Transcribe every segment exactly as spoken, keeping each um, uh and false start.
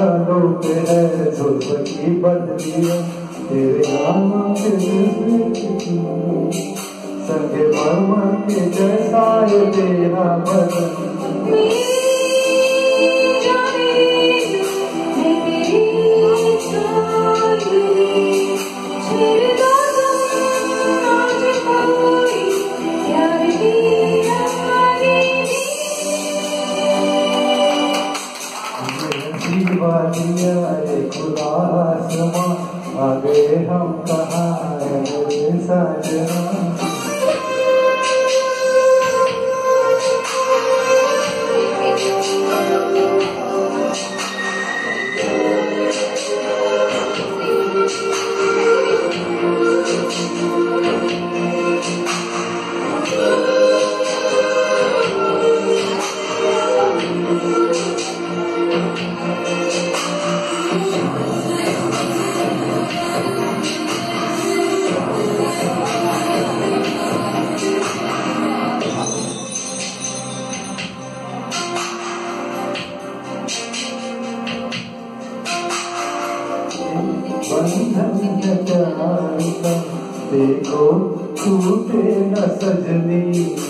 गालों पे है जुल्फ की बदलियां तेरे गालों के संगे मरमर के जैसा ये तेरा बदन वादिया ये खुला आसमां आ गए हम कहाँ है मेरे साजना बंधन का देखो टूटे न सजनी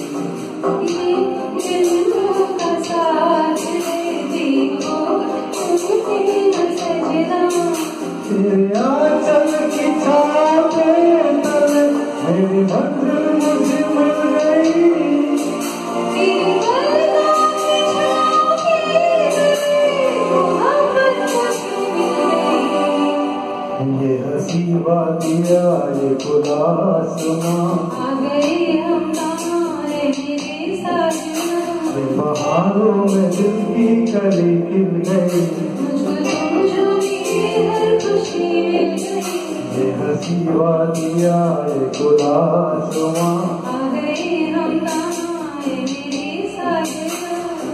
का साथ देखो टूटे न सजना तेरे आंचल की छाप तले मेरी मंजिल मुझे मिल गई ये हंसी वादिया ये खुला आसमां आ गए हम तुम्हारे मेरे साजना बहारों में दिल की कली खिल गई मुझको तुम जो मिले हर खुशी मिल गई ये हंसी वादिया ये खुला आसमां आ गए हम तुम्हारे मेरे साजना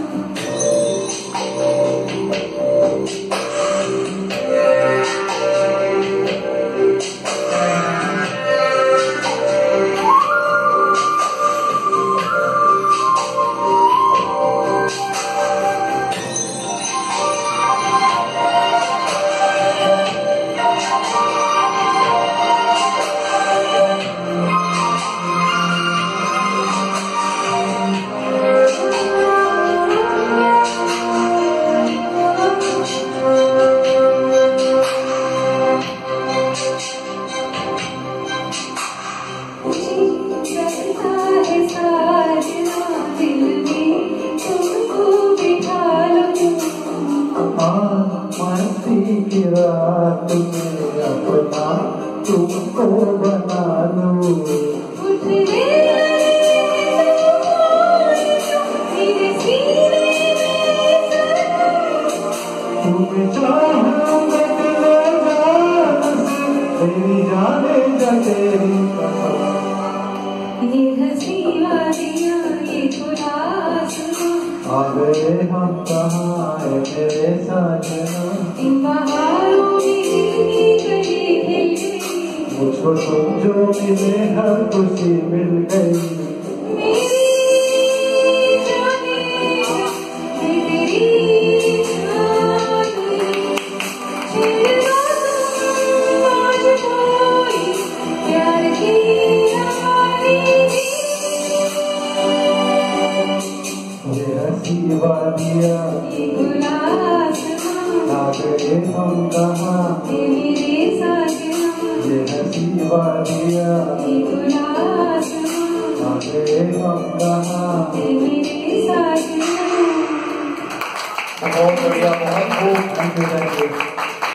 मस्ती की रात में अपना तुमको बना लूं तुम्हें चाहूंगा तेरे जान से तेरी जाने जा तेरी ये हंसी वादियाँ ये खुला आसमां आ गए हम कहाँ है मेरे साजना इन बहारों में दिल की कली खिल गई मुझको तुम जो मिले हर खुशी मिल गई मेरी जाने मैं तेरी जान तेरे तुम आज कोई प्यार की हमारी ये हंसी वादिया ये खुला आसमां आ गए हम कहाँ ये मेरे साजना ये हंसी वादिया ये खुला आसमां आ गए हम कहाँ ये मेरे साजना बहुत बढ़िया बहुत खूब थैंक यू थैंक यू